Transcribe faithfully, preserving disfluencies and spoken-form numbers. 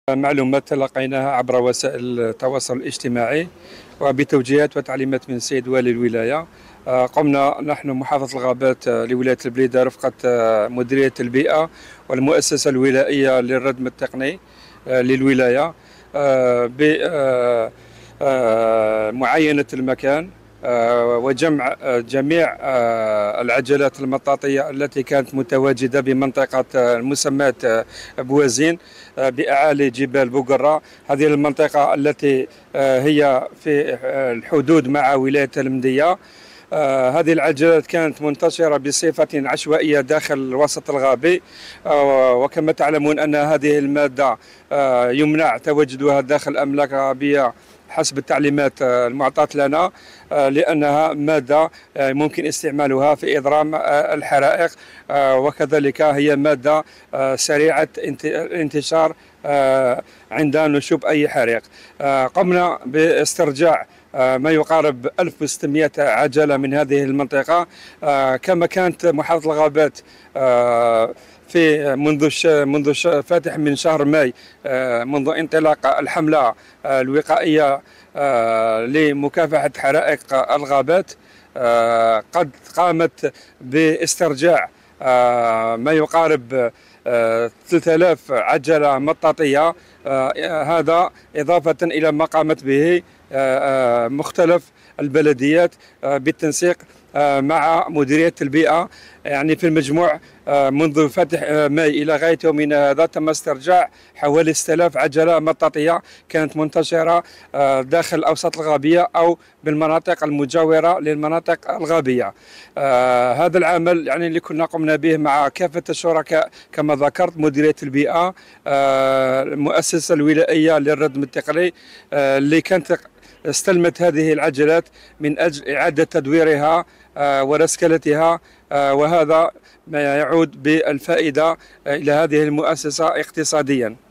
معلومات تلقيناها عبر وسائل التواصل الاجتماعي وبتوجيهات وتعليمات من السيد والي الولاية. قمنا نحن محافظة الغابات لولاية البليدة رفقة مديرية البيئة والمؤسسة الولائية للردم التقني للولاية بمعاينة المكان وجمع جميع العجلات المطاطية التي كانت متواجدة بمنطقة المسماة بوازين بأعالي جبال بوقرة. هذه المنطقة التي هي في الحدود مع ولاية المندية. هذه العجلات كانت منتشرة بصفة عشوائية داخل الوسط الغابي، وكما تعلمون أن هذه المادة يمنع تواجدها داخل الأملاك الغابية حسب التعليمات المعطاة لنا، لأنها مادة ممكن استعمالها في إضرام الحرائق، وكذلك هي مادة سريعة الانتشار عند نشوب أي حريق. قمنا باسترجاع ما يقارب ألف وستمئة عجلة من هذه المنطقة. كما كانت محافظة الغابات في منذ منذ فاتح من شهر ماي، منذ انطلاق الحملة الوقائية لمكافحة حرائق الغابات، قد قامت باسترجاع ما يقارب ثلاثة آلاف عجلة مطاطية. هذا إضافة إلى ما قامت به مختلف البلديات بالتنسيق مع مديرية البيئة. يعني في المجموع منذ فتح ماي إلى غاية يومنا هذا تم استرجاع حوالي ستة آلاف عجلة مطاطية كانت منتشرة داخل الأوساط الغابية أو بالمناطق المجاورة للمناطق الغابية. هذا العمل يعني اللي كنا قمنا به مع كافة الشركاء كما ذكرت، مديرية البيئة، المؤسسة الولائية للردم التقني اللي كانت استلمت هذه العجلات من أجل إعادة تدويرها ورسكلتها، وهذا ما يعود بالفائدة إلى هذه المؤسسة اقتصاديا.